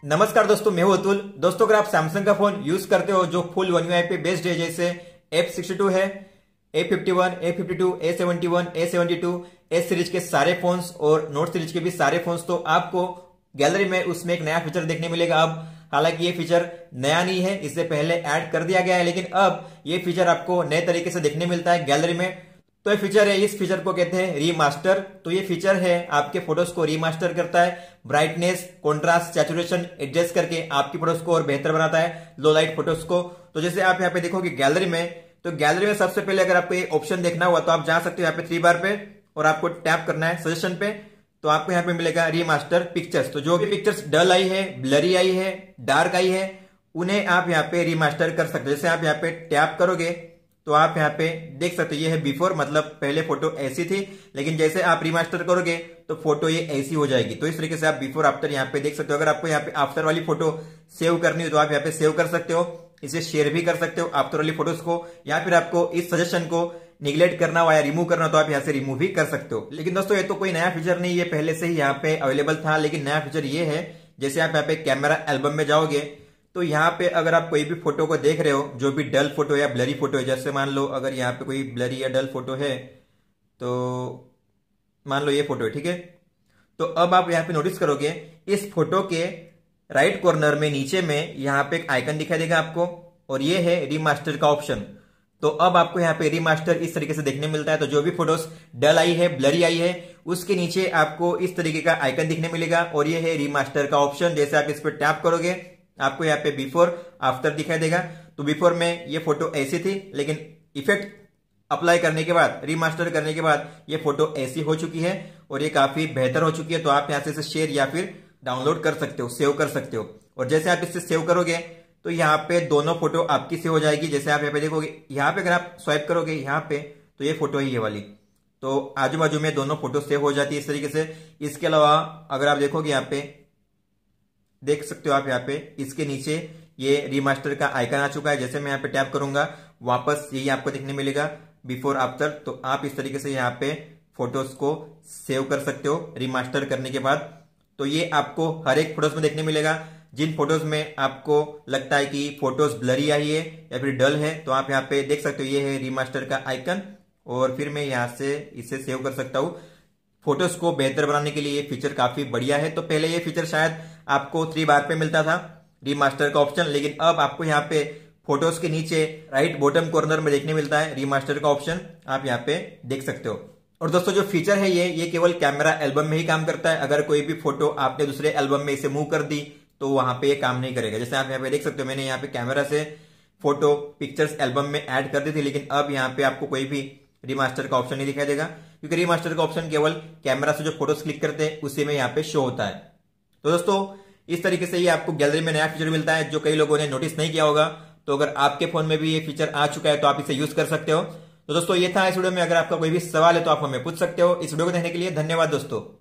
नमस्कार दोस्तों, मैं हूं अतुल। दोस्तों, अगर आप सैमसंग का फोन यूज करते हो जो फुल वन यूआई पे बेस्ड है, जैसे F62 है, A51, A52, A71, A72, S series के सारे फोन्स और नोट सीरीज के भी सारे फोन्स, तो आपको गैलरी में उसमें एक नया फीचर देखने मिलेगा। अब हालांकि ये फीचर नया नहीं है, इससे पहले ऐड कर दिया गया है, लेकिन अब ये फीचर आपको नए तरीके से देखने मिलता है गैलरी में। तो ये फीचर है, इस फीचर को कहते हैं रीमास्टर। तो ये फीचर है आपके फोटोज को रीमास्टर करता है, ब्राइटनेस, कॉन्ट्रास्ट, सैचुरेशन एडजस्ट करके आपकी फोटोज को और बेहतर बनाता है, लो लाइट फोटोज को। तो जैसे आप यहाँ पे देखोगे गैलरी में, तो गैलरी में सबसे पहले अगर आपको ये ऑप्शन देखना हुआ तो आप जा सकते हो यहाँ पे 3 बार पे, और आपको टैप करना है सजेशन पे। तो आपको यहाँ पे मिलेगा रीमास्टर पिक्चर्स। तो जो भी पिक्चर्स डल आई है, ब्लरी आई है, डार्क आई है, उन्हें आप यहाँ पे रीमास्टर कर सकते हो। जैसे आप यहाँ पे टैप करोगे तो आप यहाँ पे देख सकते हो, ये है बिफोर, मतलब पहले फोटो ऐसी थी, लेकिन जैसे आप रीमास्टर करोगे तो फोटो ये ऐसी हो जाएगी। तो इस तरीके से आप बिफोर आफ्टर यहाँ पे देख सकते हो। अगर आपको यहाँ पे आफ्टर वाली फोटो सेव करनी हो तो आप यहाँ पे सेव कर सकते हो, इसे शेयर भी कर सकते हो आफ्टर वाली फोटोज को, या फिर आपको इस सजेशन को निगलेक्ट करना हो या रिमूव करना हो तो आप यहाँ से रिमूव भी कर सकते हो। लेकिन दोस्तों, ये तो कोई नया फीचर नहीं, ये पहले से ही यहाँ पे अवेलेबल था। लेकिन नया फीचर ये है, जैसे आप यहाँ पे कैमरा एल्बम में जाओगे तो यहाँ पे अगर आप कोई भी फोटो को देख रहे हो, जो भी डल फोटो या ब्लरी फोटो है, जैसे मान लो अगर यहाँ पे कोई ब्लरी या डल फोटो है, तो मान लो ये फोटो है, ठीक है। तो अब आप यहाँ पे नोटिस करोगे इस फोटो के राइट कॉर्नर में नीचे में यहाँ पे एक आइकन दिखाई देगा आपको, और ये है रीमास्टर का ऑप्शन। तो अब आपको यहाँ पे रीमास्टर इस तरीके से देखने मिलता है। तो जो भी फोटोज डल आई है, ब्लरी आई है, उसके नीचे आपको इस तरीके का आइकन दिखने मिलेगा, और ये है रीमास्टर का ऑप्शन। जैसे आप इस पर टैप करोगे आपको यहाँ पे बिफोर आफ्टर दिखाई देगा। तो बिफोर में ये फोटो ऐसी थी, लेकिन इफेक्ट अप्लाई करने के बाद, रीमास्टर करने के बाद ये फोटो ऐसी हो चुकी है और ये काफी बेहतर हो चुकी है। तो आप यहाँ से इसे शेयर या फिर डाउनलोड कर सकते हो, सेव कर सकते हो। और जैसे आप इसे सेव करोगे तो यहाँ पे दोनों फोटो आपकी सेव हो जाएगी। जैसे आप यहाँ पे देखोगे, यहाँ पे अगर आप स्वाइप करोगे यहाँ पे, तो ये फोटो है ये वाली, तो आजू बाजू में दोनों फोटो सेव हो जाती है इस तरीके से। इसके अलावा अगर आप देखोगे यहाँ पे, देख सकते हो आप यहाँ पे इसके नीचे ये रीमास्टर का आइकन आ चुका है। जैसे मैं यहाँ पे टैप करूंगा वापस यही आपको देखने मिलेगा बिफोर आफ्टर। तो आप इस तरीके से यहाँ पे फोटोज को सेव कर सकते हो रीमास्टर करने के बाद। तो ये आपको हर एक फोटोज में देखने मिलेगा। जिन फोटोज में आपको लगता है कि फोटोज ब्लरी आई है या फिर डल है, तो आप यहाँ पे देख सकते हो ये है रीमास्टर का आइकन, और फिर मैं यहाँ से इसे सेव कर सकता हूँ। फोटोज को बेहतर बनाने के लिए ये फीचर काफी बढ़िया है। तो पहले ये फीचर शायद आपको 3 बार पे मिलता था रीमास्टर का ऑप्शन, लेकिन अब आपको यहाँ पे फोटोज के नीचे राइट बॉटम कॉर्नर में देखने मिलता है रीमास्टर का ऑप्शन, आप यहाँ पे देख सकते हो। और दोस्तों, जो फीचर है ये केवल कैमरा एल्बम में ही काम करता है। अगर कोई भी फोटो आपने दूसरे एल्बम में इसे मूव कर दी तो वहां पे ये काम नहीं करेगा। जैसे आप यहाँ पे देख सकते हो, मैंने यहाँ पे कैमरा से फोटो पिक्चर्स एल्बम में ऐड कर दी थी, लेकिन अब यहाँ पे आपको कोई भी रीमास्टर का ऑप्शन नहीं दिखाई देगा, क्योंकि रीमास्टर का ऑप्शन केवल कैमरा से जो फोटोज क्लिक करते हैं उसी में यहाँ पे शो होता है। तो दोस्तों, इस तरीके से ये आपको गैलरी में नया फीचर मिलता है जो कई लोगों ने नोटिस नहीं किया होगा। तो अगर आपके फोन में भी ये फीचर आ चुका है तो आप इसे यूज कर सकते हो। तो दोस्तों, ये था इस वीडियो में। अगर आपका कोई भी सवाल है तो आप हमें पूछ सकते हो। इस वीडियो को देखने के लिए धन्यवाद दोस्तों।